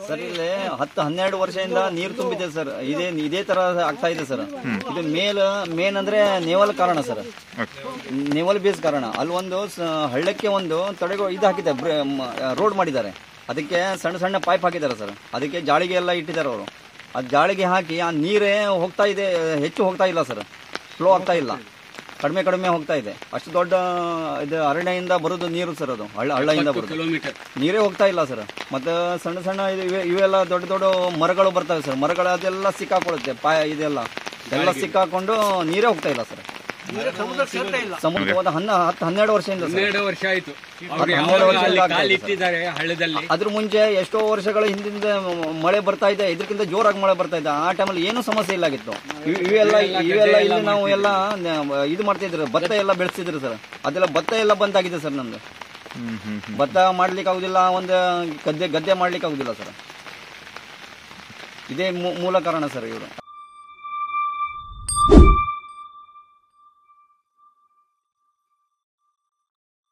Sir ಇಲ್ಲಿ 10-12 ವರ್ಷದಿಂದ ನೀರು ತುಂಬಿದೆ ಸರ್. ಇದೇ ತರ ಆಗ್ತಾ ಇದೆ ಸರ್. ಇದು ಮೇನ್ ಅಂದ್ರೆ ನೇವಲ್ ಕಾರಣ ಸರ್, ನೇವಲ್ ಬೇಸ್ ಕಾರಣ. ಅಲ್ಲಿ ಒಂದು ಹಳ್ಳಕ್ಕೆ ಒಂದು ತಡೆಗೋ ಇದು ಹಾಕಿದ್ದಾರೆ, ರೋಡ್ ಮಾಡಿದ್ದಾರೆ. ಅದಕ್ಕೆ ಸಣ್ಣ ಸಣ್ಣ ಪೈಪ್ ಹಾಕಿದ್ದಾರೆ ಸರ್. ಅದಕ್ಕೆ ಜಾಳಿಗೆ ಎಲ್ಲ ಇಟ್ಟಿದ್ದಾರೆ ಅವರು. ಅದು ಜಾಳಿಗೆ ಹಾಕಿ ಆ ನೀರೇ ಹೋಗ್ತಾ ಇದೆ, ಹೆಚ್ಚು ಹೋಗ್ತಾ ಇಲ್ಲ ಸರ್, ಫ್ಲೋ ಆಗ್ತಾ ಇಲ್ಲ, ಕಡಿಮೆ ಹೋಗ್ತಾ ಇದೆ. ಅಷ್ಟು ದೊಡ್ಡ ಇದು ಅರಣ್ಯದಿಂದ ಬರೋದು ನೀರು ಸರ್, ಅದು ಹಳ್ಳದಿಂದ ಬರೋದು ನೀರೇ ಹೋಗ್ತಾ ಇಲ್ಲ ಸರ್. ಮತ್ತೆ ಸಣ್ಣ ಸಣ್ಣ ಇವೆಲ್ಲ ದೊಡ್ಡ ಮರಗಳು ಬರ್ತವೆ ಸರ್, ಮರಗಳು ಅದೆಲ್ಲ ಸಿಕ್ಕಾಕೊಳ್ಳುತ್ತೆ, ಇದೆಲ್ಲ ಸಿಕ್ಕಾಕೊಂಡು ನೀರೇ ಹೋಗ್ತಾ ಇಲ್ಲ ಸರ್. ಸಮುದ್ರ 10-12 ವರ್ಷದಿಂದ 12 ವರ್ಷ ಆಯ್ತು. ಅದ್ರ ಮುಂಚೆ ಎಷ್ಟೋ ವರ್ಷಗಳ ಹಿಂದಿಂದ ಮಳೆ ಬರ್ತಾ ಇದೆ, ಇದಕ್ಕಿಂತ ಜೋರಾಗಿ ಮಳೆ ಬರ್ತಾ ಇದೆ. ಆ ಟೈಮಲ್ಲಿ ಏನು ಸಮಸ್ಯೆ ಇಲ್ಲ ಆಗಿತ್ತು. ಇವೆಲ್ಲ ಇಲ್ಲಿ ನಾವು ಎಲ್ಲ ಇದು ಮಾಡ್ತಾ ಇದ್ರು, ಭತ್ತ ಎಲ್ಲ ಬೆಳೆಸ್ತಿದ್ರು ಸರ್. ಅದೆಲ್ಲ ಭತ್ತ ಎಲ್ಲ ಬಂದಾಗಿದೆ ಸರ್. ನಮ್ದು ಭತ್ತ ಮಾಡ್ಲಿಕ್ಕೆ ಆಗುದಿಲ್ಲ, ಒಂದು ಗದ್ದೆ ಮಾಡ್ಲಿಕ್ಕೆ ಆಗುದಿಲ್ಲ ಸರ್. ಇದೇ ಮೂಲ ಕಾರಣ ಸರ್ ಇವರು.